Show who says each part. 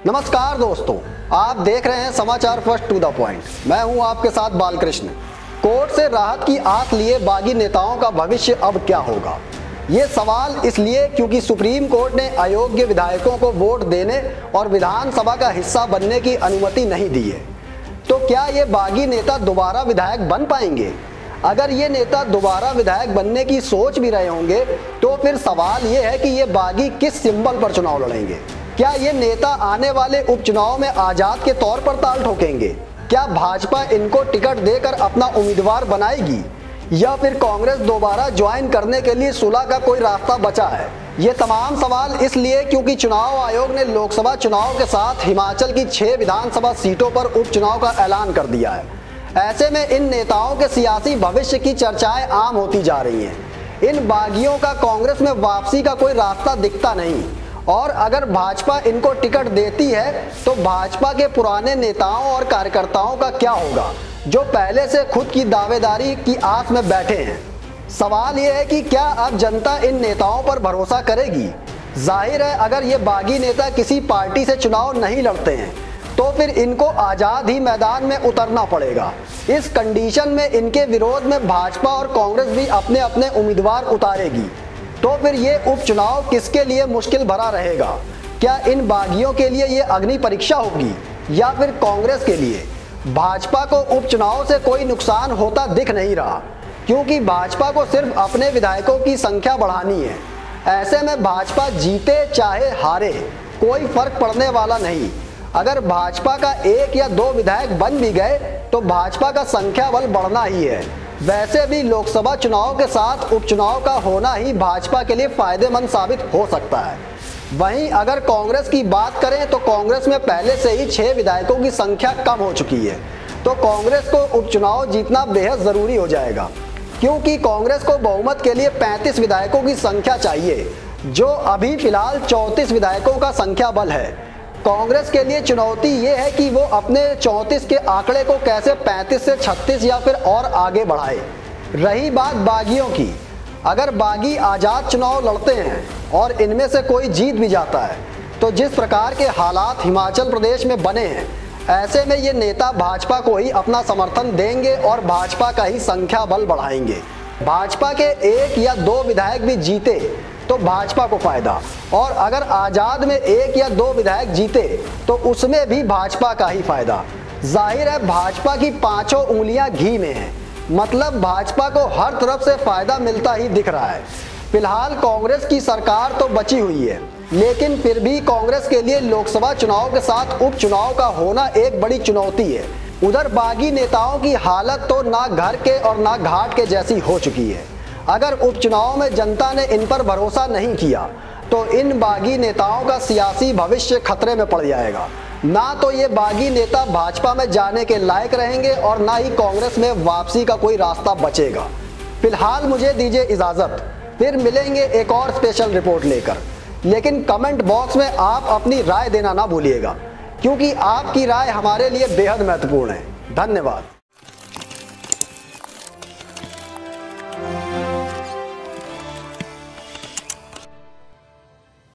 Speaker 1: नमस्कार दोस्तों, आप देख रहे हैं समाचार फर्स्ट टू द पॉइंट। मैं हूं आपके साथ बालकृष्ण। कोर्ट से राहत की आस लिए बागी नेताओं का भविष्य अब क्या होगा? ये सवाल इसलिए क्योंकि सुप्रीम कोर्ट ने अयोग्य विधायकों को वोट देने और विधानसभा का हिस्सा बनने की अनुमति नहीं दी है। तो क्या ये बागी नेता दोबारा विधायक बन पाएंगे? अगर ये नेता दोबारा विधायक बनने की सोच भी रहे होंगे तो फिर सवाल ये है कि ये बागी किस सिंबल पर चुनाव लड़ेंगे? क्या ये नेता आने वाले उपचुनाव में आजाद के तौर पर ताल ठोकेंगे? क्या भाजपा इनको टिकट देकर अपना उम्मीदवार बनाएगी या फिर कांग्रेस दोबारा ज्वाइन करने के लिए सुलह का कोई रास्ता बचा है? ये तमाम सवाल इसलिए क्योंकि चुनाव आयोग ने लोकसभा चुनाव के साथ हिमाचल की 6 विधानसभा सीटों पर उपचुनाव का ऐलान कर दिया है। ऐसे में इन नेताओं के सियासी भविष्य की चर्चाएं आम होती जा रही हैं। इन बागियों का कांग्रेस में वापसी का कोई रास्ता दिखता नहीं और अगर भाजपा इनको टिकट देती है तो भाजपा के पुराने नेताओं और कार्यकर्ताओं का क्या होगा जो पहले से खुद की दावेदारी की आस में बैठे हैं? सवाल यह है कि क्या अब जनता इन नेताओं पर भरोसा करेगी? जाहिर है अगर ये बागी नेता किसी पार्टी से चुनाव नहीं लड़ते हैं तो फिर इनको आजाद ही मैदान में उतरना पड़ेगा। इस कंडीशन में इनके विरोध में भाजपा और कांग्रेस भी अपने अपने उम्मीदवार उतारेगी। तो फिर ये उपचुनाव किसके लिए मुश्किल भरा रहेगा? क्या इन बागियों के लिए ये अग्नि परीक्षा होगी या फिर कांग्रेस के लिए? भाजपा को उपचुनाव से कोई नुकसान होता दिख नहीं रहा क्योंकि भाजपा को सिर्फ अपने विधायकों की संख्या बढ़ानी है। ऐसे में भाजपा जीते चाहे हारे कोई फर्क पड़ने वाला नहीं। अगर भाजपा का 1 या 2 विधायक बन भी गए तो भाजपा का संख्या बल बढ़ना ही है। वैसे भी लोकसभा चुनाव के साथ उपचुनाव का होना ही भाजपा के लिए फायदेमंद साबित हो सकता है। वहीं अगर कांग्रेस की बात करें तो कांग्रेस में पहले से ही 6 विधायकों की संख्या कम हो चुकी है, तो कांग्रेस को उपचुनाव जीतना बेहद जरूरी हो जाएगा क्योंकि कांग्रेस को बहुमत के लिए 35 विधायकों की संख्या चाहिए, जो अभी फिलहाल 34 विधायकों का संख्या बल है। कांग्रेस के लिए चुनौती ये है कि वो अपने 34 के आंकड़े को कैसे 35 से 36 या फिर और आगे बढ़ाए। रही बात बागियों की, अगर बागी आजाद चुनाव लड़ते हैं और इनमें से कोई जीत भी जाता है तो जिस प्रकार के हालात हिमाचल प्रदेश में बने हैं, ऐसे में ये नेता भाजपा को ही अपना समर्थन देंगे और भाजपा का ही संख्या बल बढ़ाएंगे। भाजपा के 1 या 2 विधायक भी जीते तो भाजपा को फायदा, और अगर आजाद में 1 या 2 विधायक जीते तो उसमें भी भाजपा का ही फायदा। जाहिर है भाजपा की 5 उंगलियां घी में हैं, मतलब भाजपा को हर तरफ से फायदा मिलता ही दिख रहा है। फिलहाल कांग्रेस की सरकार तो बची हुई है, लेकिन फिर भी कांग्रेस के लिए लोकसभा चुनाव के साथ उपचुनाव का होना एक बड़ी चुनौती है। उधर बागी नेताओं की हालत तो ना घर के और ना घाट के जैसी हो चुकी है। अगर उपचुनाव में जनता ने इन पर भरोसा नहीं किया तो इन बागी नेताओं का सियासी भविष्य खतरे में पड़ जाएगा। ना तो ये बागी नेता भाजपा में जाने के लायक रहेंगे और ना ही कांग्रेस में वापसी का कोई रास्ता बचेगा। फिलहाल मुझे दीजिए इजाजत, फिर मिलेंगे एक और स्पेशल रिपोर्ट लेकर। लेकिन कमेंट बॉक्स में आप अपनी राय देना ना भूलिएगा क्योंकि आपकी राय हमारे लिए बेहद महत्वपूर्ण है। धन्यवाद।